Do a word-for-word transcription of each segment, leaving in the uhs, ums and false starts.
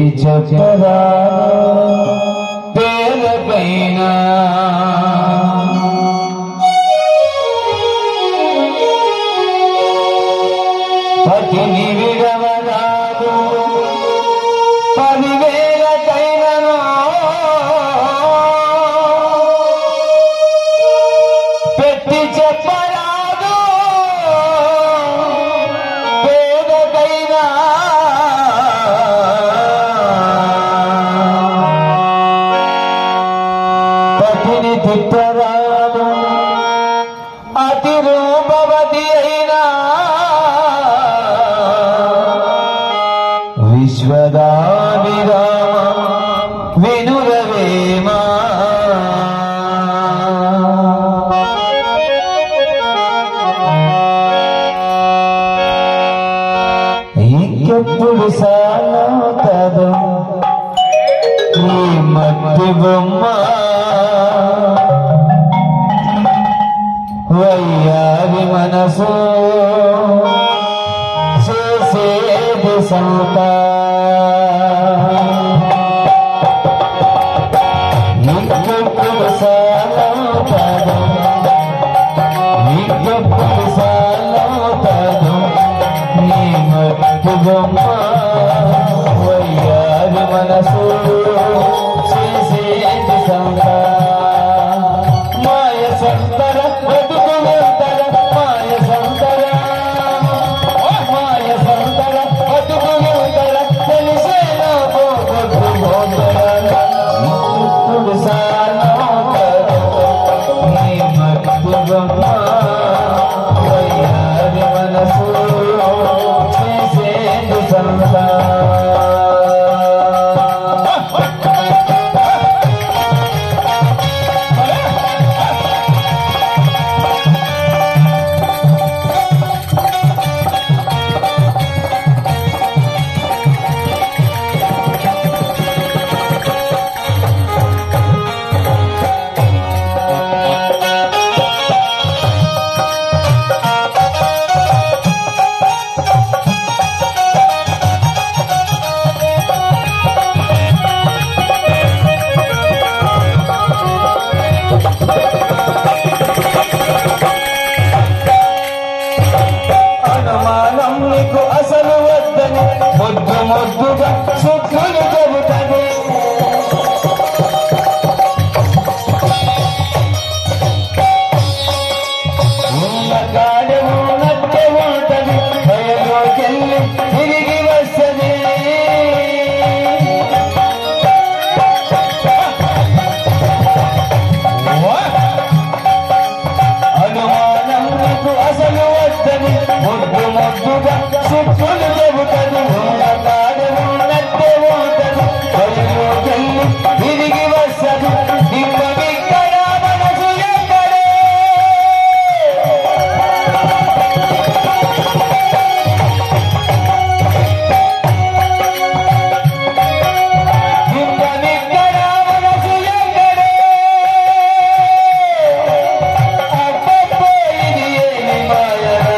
చెప్పరా పేదపైన పతిని విడవరాదు పదివేలకైనను పెట్టి చెప్పరాదు పేదకైనా పతిని తిట్టరాదు అతి రూపవతి అయినా విశ్వదాని రామ వినురవేమా ఇంకెప్పుడు సాలవుతదో ఈ మట్టి బొమ్మ వయ్యారి మనసు చేసేది సంత ఇంకెప్పుడు సాలవుతదో ఇంకెప్పుడు సాలవుతదో నీ మట్టి బొమ్మ వయ్యారి మనసు చేసేది సంత మాయ సంతర బతుకు వెళ్తర మాయ సంతర మాయ సంతర బతుకు వెళ్తర తెలిసేనా పోగొట్టు పోతర ఇప్పుడు సాలవుతదో నీ మట్టి బొమ్మ వయ్యారి మనసు చేసేది సంత అనుమానం నీకు అసలు వద్దని ముద్దు ముద్దుగా సుఖులు చెబుతుంది ఉన్న కాడము నట్టే ఉంటది భయంలోకెళ్ళి తిరిగి వస్తుంది అనుమానం నీకు అసలు వద్దని ముద్దు ముద్దుగా సుఖులు చెబుతుంది ఉన్న కాడము నట్టే ఉంటది భయంలోకెళ్ళి తిరిగి వస్తుంది దిమ్మగిక్కడ మనసు ఎక్కడే దిమ్మగిక్కడ మనసు ఎక్కడే అబ్బబ్బో ఇది ఏమి మాయనా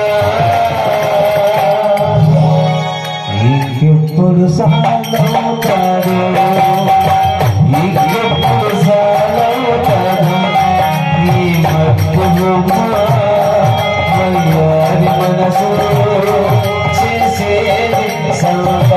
ఇంకెప్పుడు సాలవుతాడు ఇంకెప్పుడు సాలవుతాడు ఈ మట్టి బొమ్మ వయ్యారి మనసు చేసేది సంత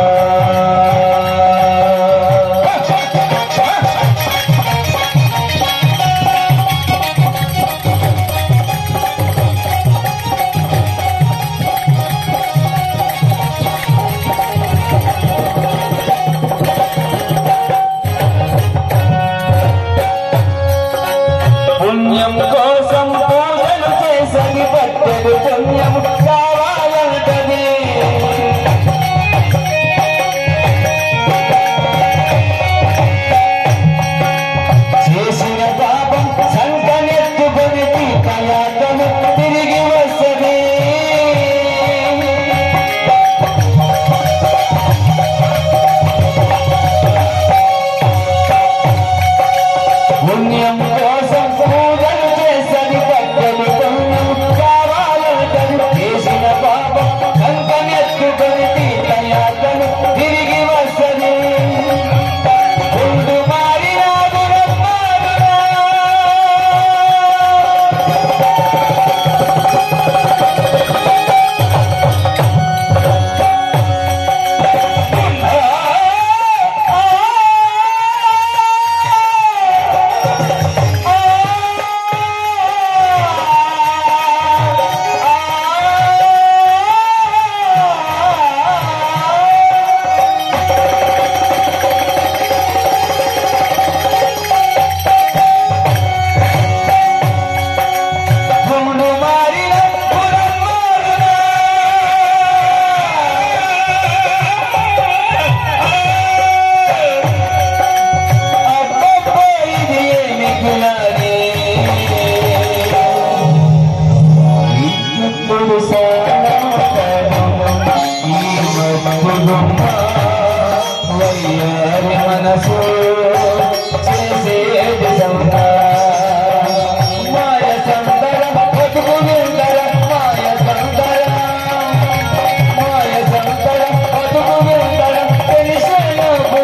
పుణ్యం కోసం పూజలు చేసని పట్టెడు పుణ్యం కావాలంటది బొమ్మ వయ్యారి మనసు చేసేది సంత మాయ సందర బతుకు విందర మాయ సందర మాయ సందర బతుకు విందర తెలిసిన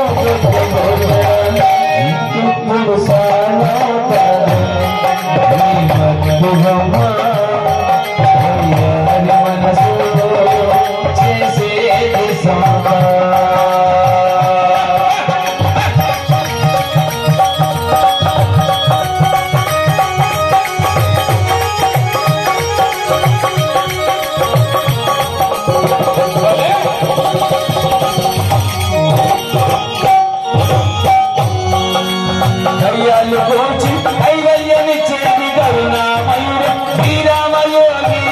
ఇప్పుడు సానా బతుకు బొమ్మ వయ్యారి మనసు చేసేది సంత కయ్యాలు కోచి కైవల్యని చేతి కరుణామయుడు శ్రీరామయోగి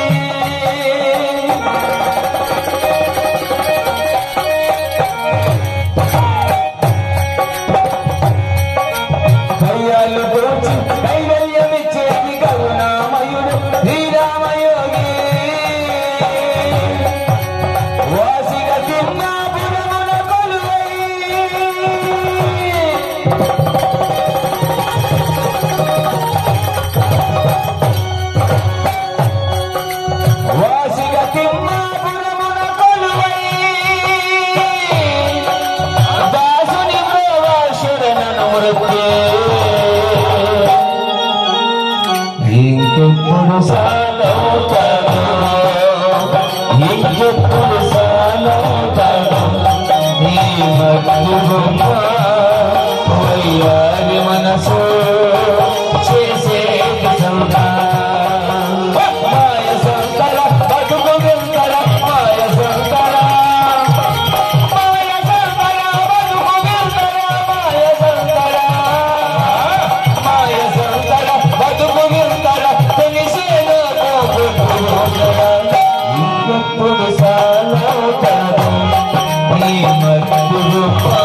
కయ్యాలు కోచి కైవల్యని చేతి కరుణామయుడు శ్రీరామయోగి వాసిగా తిన్నాపురమున కొలువై వాసిగా తిమ్మాపురమున కొలువై దాసుని ప్రవాసుడనను మృత్యు ఇంకెప్పుడు సాలవుతాడు ఇంకెప్పుడు సాలవుతాడు నీ మత్తు బొమ్మ వయ్యారి మనసు చేసేది సంత మాయ సంతర బతుకు వింతర మాయ సంతర మాయ సంతర బతుకు వింతర మాయ సంతర మాయ సంతర బతుకు వింతర తెలిసేన ఇంకెప్పుడు సాలవుతాడు నీ మత్తు